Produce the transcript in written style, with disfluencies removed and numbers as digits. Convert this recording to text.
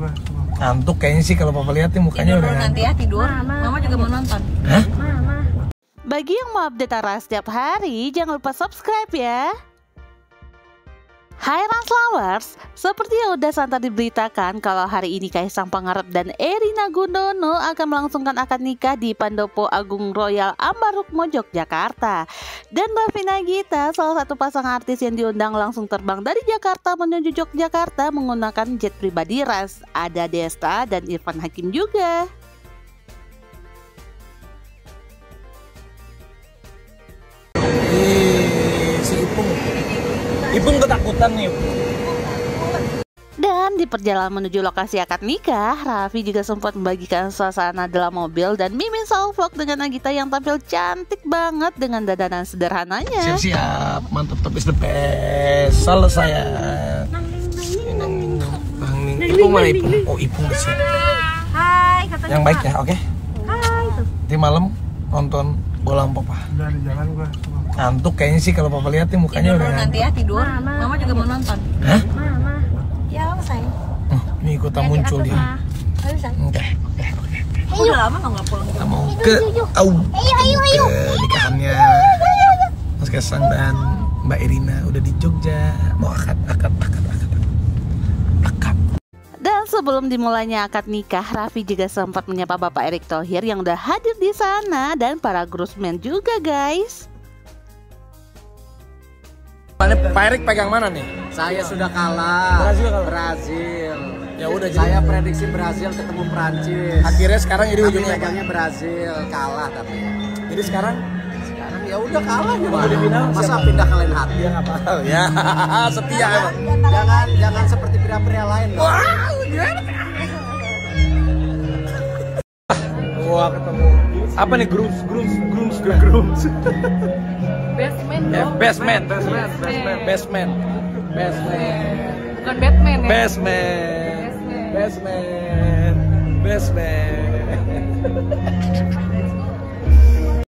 gua. Ngantuk kayaknya sih kalau papa lihat nih mukanya tidur udah nanti ya, tidur. Mama juga mau nonton. Hah? Bagi yang mau update Tara setiap hari, jangan lupa subscribe ya. Hai Rans Lovers, seperti yang udah santai diberitakan kalau hari ini Kaisang Pangarep dan Erina Gudono akan melangsungkan akad nikah di Pendopo Agung Royal Ambarukmo, Yogyakarta. Dan Mbak Vina Gita, salah satu pasangan artis yang diundang langsung terbang dari Jakarta menuju Yogyakarta menggunakan jet pribadi Rans. Ada Desta dan Irfan Hakim juga. Si Ipung ketakutan nih. Dan di perjalanan menuju lokasi akad nikah, Raffi juga sempat membagikan suasana dalam mobil dan mimin vlog dengan Nagita yang tampil cantik banget dengan dandanan sederhananya. Siap-siap, mantap, tapi the best. Salah saya. Ipung mana Ipung? Oh, Ipung di sini. Hai, katanya. Yang baik ya, oke? Hai. Nanti malam nonton bola sama papa. Udah di jalan gua. Ngantuk kayaknya sih kalau papa lihat nih mukanya Tidur udah nanti ya, tidur. Mama juga mau nonton. Hah? Ya, sayang. Ini ikutan muncul dia. Oke. Aku udah lama nggak pulang. Kita mau ke ke nikahannya Mas Kaisang dan Mbak Erina udah di Jogja. Mau akad. Dan sebelum dimulainya akad nikah, Raffi juga sempat menyapa Bapak Erick Thohir yang udah hadir di sana dan para groomsmen juga, guys. Pak Erik pegang mana nih? Saya sudah kalah. Brazil. Ya udah Saya prediksi Brazil ketemu Prancis. akhirnya sekarang jadi Tapi ujungnya apa? pegangnya Brazil kalah tapi. Jadi sekarang Ya udah kalah gimana? di final Masa siapa? pindah ke lain hati? dia nggak tahu ya. Setia emang. Jangan seperti pria-pria lain. Wah ketemu apa nih grooms. Bestman. Bukan Batman ya. Bestman.